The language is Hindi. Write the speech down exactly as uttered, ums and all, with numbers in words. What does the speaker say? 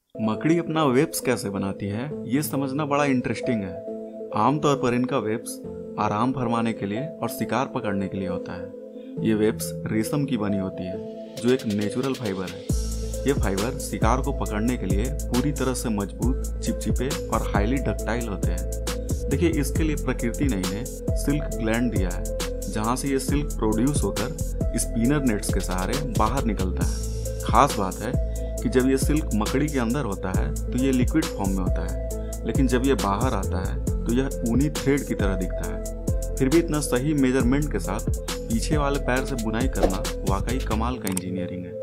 मकड़ी अपना वेब्स कैसे बनाती है ये समझना बड़ा इंटरेस्टिंग है। आमतौर पर इनका वेब्स आराम फरमाने के लिए और शिकार पकड़ने के लिए होता है। ये वेब्स रेशम की बनी होती है जो एक नेचुरल फाइबर है। ये फाइबर शिकार को पकड़ने के लिए पूरी तरह से मजबूत, चिपचिपे और हाईली डक्टाइल होते हैं। देखिए, इसके लिए प्रकृति ने इन्हें सिल्क ग्लैंड दिया है, जहाँ से ये सिल्क प्रोड्यूस होकर स्पिनर नेट्स के सहारे बाहर निकलता है। खास बात है कि जब ये सिल्क मकड़ी के अंदर होता है तो ये लिक्विड फॉर्म में होता है, लेकिन जब ये बाहर आता है तो यह ऊनी थ्रेड की तरह दिखता है। फिर भी इतना सही मेजरमेंट के साथ पीछे वाले पैर से बुनाई करना वाकई कमाल का इंजीनियरिंग है।